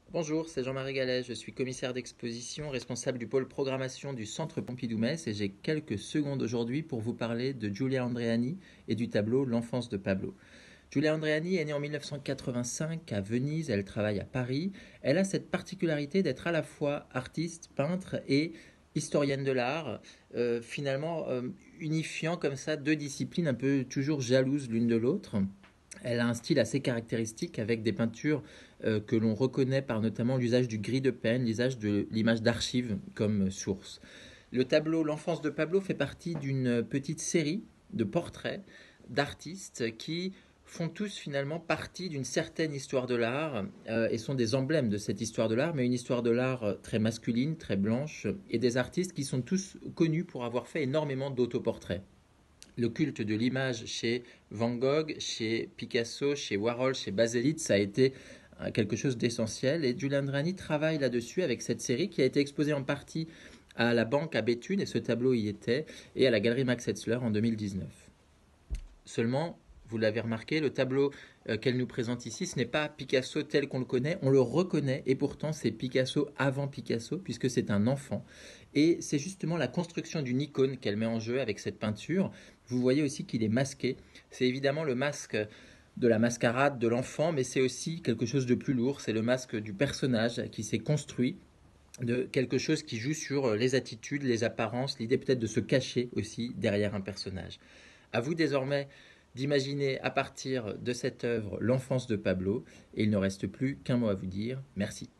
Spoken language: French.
Bonjour, c'est Jean-Marie Gallet, je suis commissaire d'exposition, responsable du pôle programmation du Centre Pompidou-Metz et j'ai quelques secondes aujourd'hui pour vous parler de Giulia Andreani et du tableau L'enfance de Pablo. Giulia Andreani est née en 1985 à Venise, elle travaille à Paris. Elle a cette particularité d'être à la fois artiste, peintre et historienne de l'art, unifiant comme ça deux disciplines un peu toujours jalouses l'une de l'autre. Elle a un style assez caractéristique avec des peintures que l'on reconnaît par notamment l'usage du gris de peine, l'usage de l'image d'archives comme source. Le tableau L'enfance de Pablo fait partie d'une petite série de portraits d'artistes qui font tous finalement partie d'une certaine histoire de l'art et sont des emblèmes de cette histoire de l'art, mais une histoire de l'art très masculine, très blanche, et des artistes qui sont tous connus pour avoir fait énormément d'autoportraits. Le culte de l'image chez Van Gogh, chez Picasso, chez Warhol, chez Baselitz, ça a été quelque chose d'essentiel. Et Giulia Andreani travaille là-dessus avec cette série qui a été exposée en partie à la Banque à Béthune, et ce tableau y était, et à la Galerie Max Hetzler en 2019. Seulement, vous l'avez remarqué, le tableau qu'elle nous présente ici, ce n'est pas Picasso tel qu'on le connaît, on le reconnaît, et pourtant c'est Picasso avant Picasso, puisque c'est un enfant. Et c'est justement la construction d'une icône qu'elle met en jeu avec cette peinture. Vous voyez aussi qu'il est masqué. C'est évidemment le masque de la mascarade de l'enfant, mais c'est aussi quelque chose de plus lourd, c'est le masque du personnage qui s'est construit, de quelque chose qui joue sur les attitudes, les apparences, l'idée peut-être de se cacher aussi derrière un personnage. À vous désormais d'imaginer à partir de cette œuvre l'enfance de Pablo, et il ne reste plus qu'un mot à vous dire. Merci.